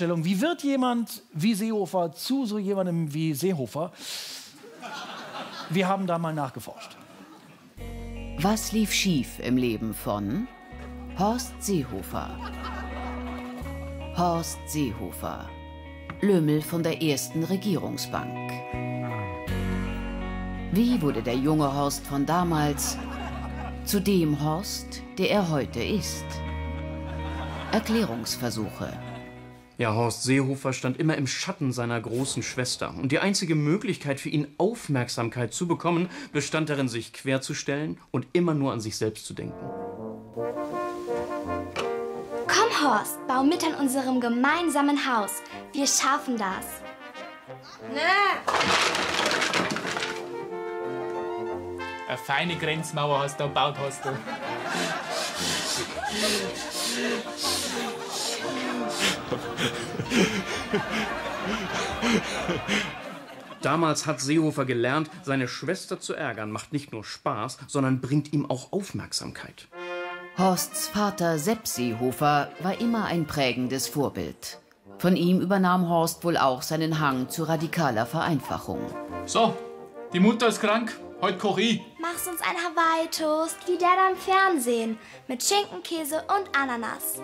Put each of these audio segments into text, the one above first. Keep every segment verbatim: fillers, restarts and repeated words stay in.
Wie wird jemand wie Seehofer zu so jemandem wie Seehofer? Wir haben da mal nachgeforscht. Was lief schief im Leben von Horst Seehofer? Horst Seehofer, Lümmel von der ersten Regierungsbank. Wie wurde der junge Horst von damals zu dem Horst, der er heute ist? Erklärungsversuche. Ja, Horst Seehofer stand immer im Schatten seiner großen Schwester. Und die einzige Möglichkeit für ihn, Aufmerksamkeit zu bekommen, bestand darin, sich querzustellen und immer nur an sich selbst zu denken. Komm, Horst, bau mit an unserem gemeinsamen Haus. Wir schaffen das. Nee. Eine feine Grenzmauer hast du gebaut, hast du. Damals hat Seehofer gelernt, seine Schwester zu ärgern, macht nicht nur Spaß, sondern bringt ihm auch Aufmerksamkeit. Horsts Vater Sepp Seehofer war immer ein prägendes Vorbild. Von ihm übernahm Horst wohl auch seinen Hang zu radikaler Vereinfachung. So, die Mutter ist krank, heute koche ich. Mach's uns ein Hawaii-Toast, wie der da im Fernsehen. Mit Schinken, Käse und Ananas.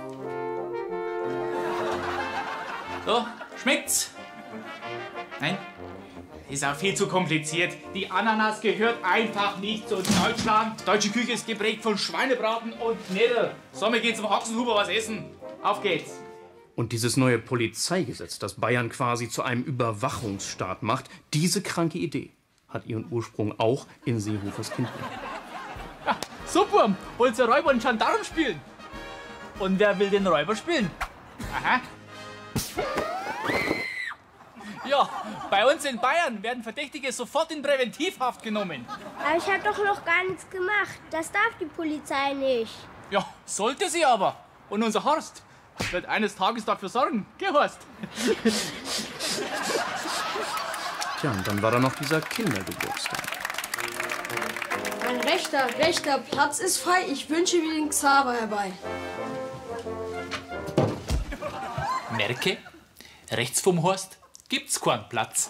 So, schmeckt's? Nein? Ist auch viel zu kompliziert. Die Ananas gehört einfach nicht zu Deutschland. Deutsche Küche ist geprägt von Schweinebraten und Knödel. So, wir gehen zum Ochsenhuber was essen. Auf geht's. Und dieses neue Polizeigesetz, das Bayern quasi zu einem Überwachungsstaat macht, diese kranke Idee hat ihren Ursprung auch in Seehofers Kindheit. Ja, super, wollt ihr Räuber und Gendarm spielen? Und wer will den Räuber spielen? Aha. Ja, bei uns in Bayern werden Verdächtige sofort in Präventivhaft genommen. Aber ich habe doch noch gar nichts gemacht. Das darf die Polizei nicht. Ja, sollte sie aber. Und unser Horst wird eines Tages dafür sorgen. Geh, Horst. Tja, und dann war da noch dieser Kindergeburtstag. Mein rechter, rechter Platz ist frei. Ich wünsche mir den Xaver herbei. Merke, rechts vom Horst gibt's keinen Platz.